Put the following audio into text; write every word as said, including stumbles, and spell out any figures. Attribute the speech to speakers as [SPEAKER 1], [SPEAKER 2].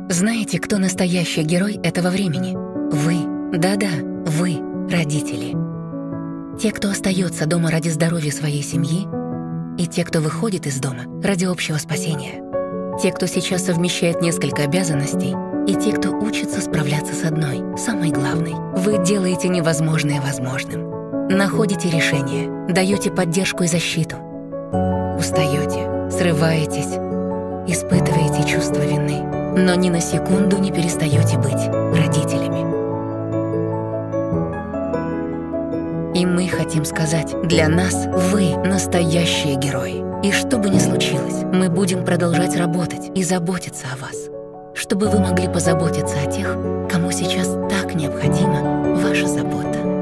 [SPEAKER 1] Знаете, кто настоящий герой этого времени? Вы. Да-да, вы, родители. Те, кто остается дома ради здоровья своей семьи, и те, кто выходит из дома ради общего спасения. Те, кто сейчас совмещает несколько обязанностей, и те, кто учится справляться с одной, самой главной. Вы делаете невозможное возможным. Находите решение, даете поддержку и защиту. Устаете, срываетесь, испытываете чувство вины, но ни на секунду не перестаете быть родителями. И мы хотим сказать, для нас вы настоящие герои. И что бы ни случилось, мы будем продолжать работать и заботиться о вас, чтобы вы могли позаботиться о тех, кому сейчас так необходима ваша забота.